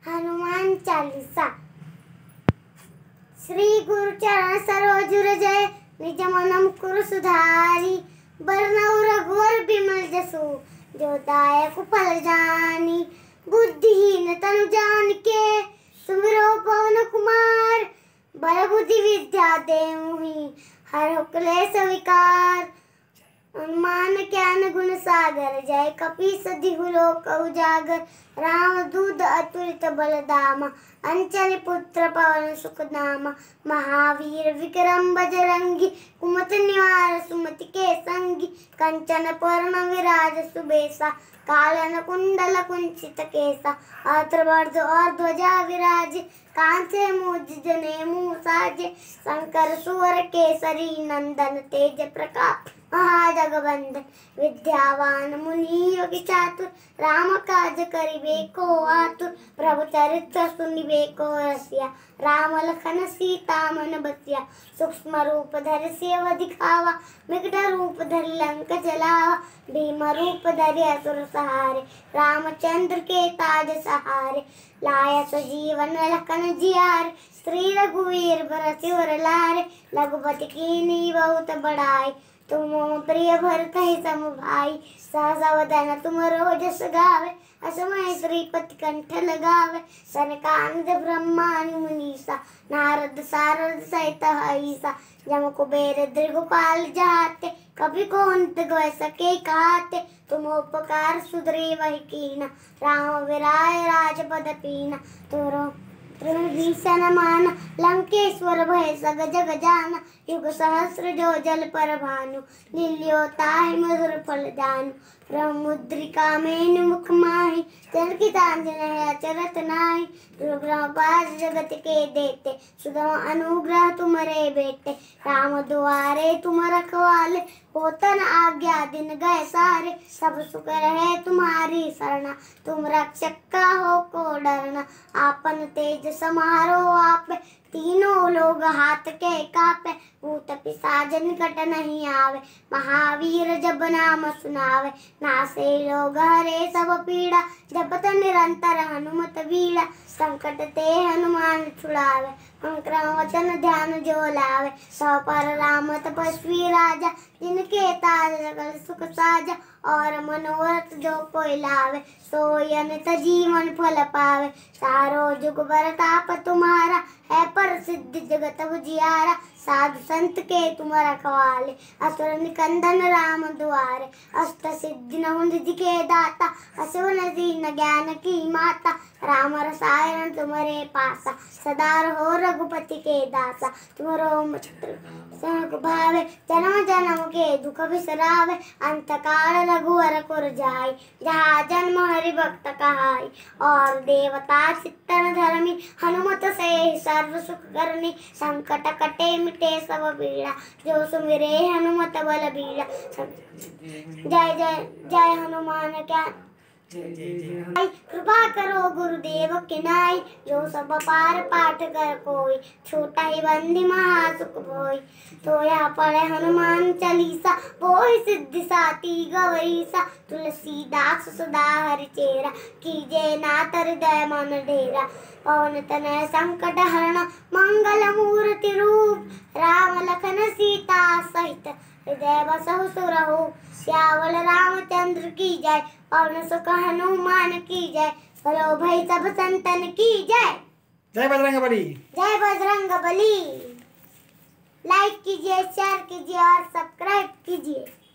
हनुमान चालीसा। श्री गुरु चरण सरोज रजय, निज मन मुकुर सुधारी। बरनउँ रघुवर बिमल जसु, जो दायक फल जानी। बुद्धिहीन तनु जानिके, सुमिरो पवन कुमार। बल बुद्धि विद्या देहु, हरहु क्लेश विकार। हनुमान ज्ञान गुण सागर, जय कपीस तिहु लोक उजागर। राम दूत अतुलित बल धामा, अंजनी पुत्र पवन सुत नामा। महावीर विक्रम बजरंगी, कुमति निवार सुमति के संगी। कंचन वरण विराज सुबेसा, कानन कुंडल कुंचित केसा। अत्रवर्ध और ध्वजा विराजे, कांसे मूज जनेऊ साजे। शंकर सुवर केसरी नंदन, तेज प्रताप महाजगवंदन। विद्यावान मुनि योगी चातुर, राम काज करिबे को आतुर। प्रभु चरित्र सुनिबे को रसिया, राम लखन सीता मन बसिया। सूक्ष्म रूप धरि सियहि दिखावा, विकट रूप धरि लंक जलावा। भीम रूप धरि असुर सहारे, रामचंद्र के काज सहारे। लाया सजीवन लखन जियारे, श्री रघुवीर बरसिवर लारे। रघुपति कीन्ही बहुत बड़ाई, तुम प्रिय भरत ही सम भाई। सहसा वदन तुमरो जस गावे, असमय श्रीपति कंठ लगावे। सनकादिक ब्रह्मादि मुनीसा, नारद सारद सहित अहीसा। जम कुबेर दिगपाल जाते, कभी कोन गय सके कहते। तुम उपकार सुग्रीव कीन्हा, राम विराय राजपद पीन्हा। तोरो भीषण माना, लंकेश्वर भय सग जग जाना। युग सहस्र जो जल पर भानु, लील्यो ताहि मधुर फल जानु। ब्रह्मुद्रिका मेन मुख माहि, चरकितांजन अचरत नाहि। दुर्ग्रह पार जगत के देते, सुगम अनुग्रह तुमरे बेटे। राम दुआरे तुम रखवाले, होतन आज्ञा दिन गए सारे। सब सुख रहे तुम्हारी शरणा, तुम रक्षक काहू को डरना। आपन तेज समारो आपे, तीनों लोग हाथ के कापे। भूत पिशाच निकट नहीं आवे, महावीर जब नाम सुनावे। नासे रोग हरे सब पीड़ा, जपत निरंतर हनुमत बीड़ा। संकट ते हनुमान छुड़ावे, संक्रम वचन ध्यान जो लावे। सौ पर राम तपस्वी राजा, जिनके ताज सकल सुख साजा। और मनोरथ जो कोई लावे, सोई अनंत जीवन फल पावे। सारो जुग परताप तुम्हारा, है प्रसिद्ध जगत उजियारा। साधु संत के तुम रखवाले, असुर निकंदन राम दुआरे। अष्ट सिद्धि नवं निधि के दाता, असुर दीन ज्ञान की माता। राम रसायन तुम्हारे पासा, सदा रहो रघुपति के दासा। तुमरो भावे, जन्म जन्म के दुख बिसरावे। अंत काल रघुवर पुर जाई, जहाँ जन्म हरि भक्त कहाई। और देवता चित्तन धर्मी, हनुमत से सर्व सुख करनी। संकट कटे मिटे सब पीड़ा, जो सुमिरे हनुमत बल बीड़ा। जय जय जय हनुमान ज्ञान कृपा करो गुरुदेव की नाई। जो सब पार पाठ कर कोई, छोटा ही बंदी महासुख होई। तो यहाँ पढ़े हनुमान चालीसा, होय सिद्धि साती गवरीसा। तुलसीदास सदा हरिचेरा, कीजे नाथ हृदय मन डेरा। पवन तनय संकट हरण, मंगल मूर्ति रूप। राम लखन सीता सहित, हृदय बसहु सुरहु। श्यावल रामचंद्र की जय, पवन सुख हनुमान की जय। बोलो भाई सब संतन की जय। जय बजरंगबली। जय बजरंगबली। लाइक कीजिए, शेयर कीजिए और सब्सक्राइब कीजिए।